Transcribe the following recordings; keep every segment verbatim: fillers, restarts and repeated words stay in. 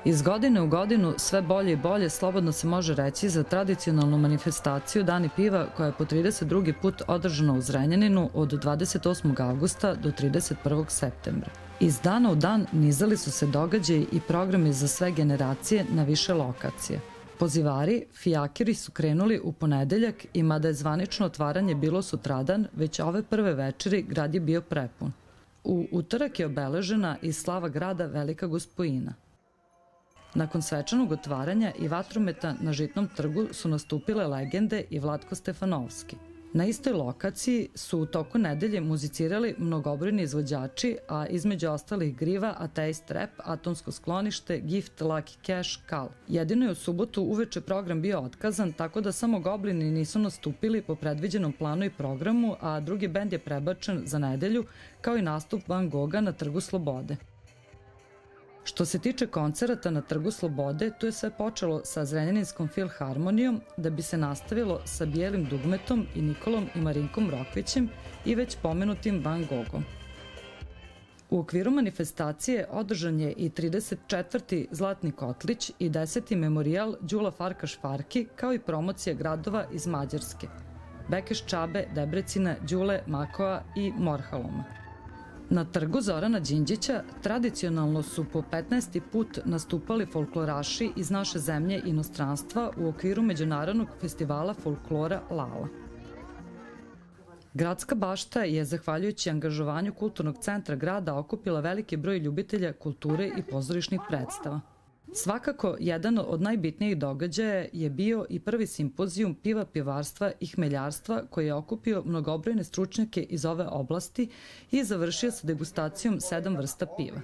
Iz godine u godinu sve bolje i bolje, slobodno se može reći, za tradicionalnu manifestaciju Dani piva koja je po trideset drugi put održana u Zrenjaninu od dvadeset osmog avgusta do trideset prvog septembra. Iz dana u dan nizali su se događaji i programi za sve generacije na više lokacije. Pozivari, fijakiri su krenuli u ponedeljak i mada je zvanično otvaranje bilo sutradan, već ove prve večeri grad je bio prepun. U utorak je obeležena i slava grada Velika Gospojina. Nakon svečanog otvaranja i vatrometa na Žitnom trgu su nastupile legende i Vlatko Stefanovski. Na istoj lokaciji su u toku nedelje muzicirali mnogobrojni izvođači, a između ostalih Griva, Ateist Rap, Atomsko sklonište, Gift, Lucky Cash, Kal. Jedino je u subotu uveče program bio otkazan, tako da samo Goblini nisu nastupili po predviđenom planu i programu, a drugi bend je prebačen za nedelju, kao i nastup Van Gogha na Trgu Slobode. Što se tiče koncerata na Trgu Slobode, tu je sve počelo sa Zrenjaninskom filharmonijom, da bi se nastavilo sa Bijelim dugmetom i Nikolom i Marinkom Rokvićem i već pomenutim Van Goghom. U okviru manifestacije održan je i trideset četvrti Zlatni kotlić i deseti memorijal Đula Farkaš Farki, kao i promocija gradova iz Mađarske – Bekeš Čabe, Debrecina, Đule, Makoa i Morhaloma. Na trgu Zorana Đinđića tradicionalno su po petnaesti put nastupali folkloraši iz naše zemlje i inostranstva u okviru Međunarodnog festivala folklora Lala. Gradska bašta je, zahvaljujući angažovanju Kulturnog centra grada, okupila veliki broj ljubitelja kulture i pozorišnih predstava. Svakako, jedan od najbitnijih događaja je bio i prvi simpozijum piva, pivarstva i hmeljarstva koji je okupio mnogobrojne stručnjake iz ove oblasti i završio sa degustacijom sedam vrsta piva.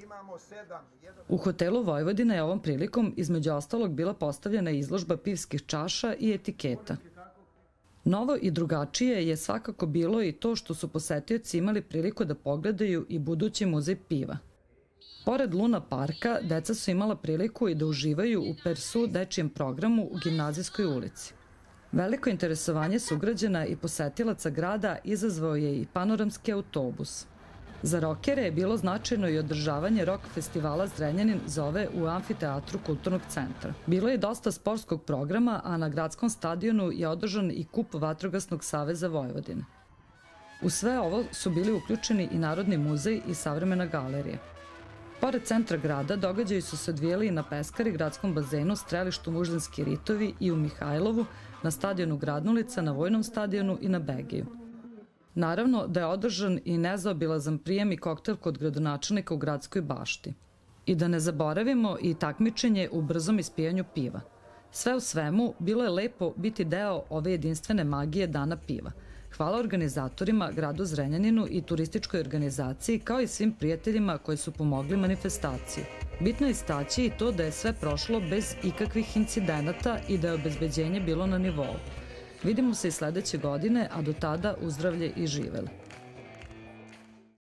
U hotelu Vojvodina je ovom prilikom između ostalog bila postavljena izložba pivskih čaša i etiketa. Novo i drugačije je svakako bilo i to što su posetioci imali priliku da pogledaju i budući muzej piva. Pored Luna parka, deca su imala priliku i da uživaju u Persu dečijem programu u Gimnazijskoj ulici. Veliko interesovanje sugrađana i posetilaca grada izazvao je i panoramski autobus. Za rokere je bilo značajno i održavanje rok festivala Zrenjanin zove u amfiteatru Kulturnog centra. Bilo je dosta sportskog programa, a na gradskom stadionu je održan i kup Vatrogasnog saveza Vojvodine. U sve ovo su bili uključeni i Narodni muzej i Savremena galerija. Pored centra grada, događaji su se odvijali i na Peskari, gradskom bazenu, strelištu Muždanski ritovi i u Mihajlovu, na stadionu Gradnulica, na Vojnom stadionu i na Begiju. Naravno da je održan i nezaobilazan prijem i koktel kod gradonačelnika u Gradskoj bašti. I da ne zaboravimo i takmičenje u brzom ispijanju piva. Sve u svemu, bilo je lepo biti deo ove jedinstvene magije Dana piva. Hvala organizatorima, gradu Zrenjaninu i turističkoj organizaciji, kao i svim prijateljima koji su pomogli manifestaciji. Bitno je istaći i to da je sve prošlo bez ikakvih incidenata i da je obezbeđenje bilo na nivou. Vidimo se i sledeće godine, a do tada uzdravlje i živeli.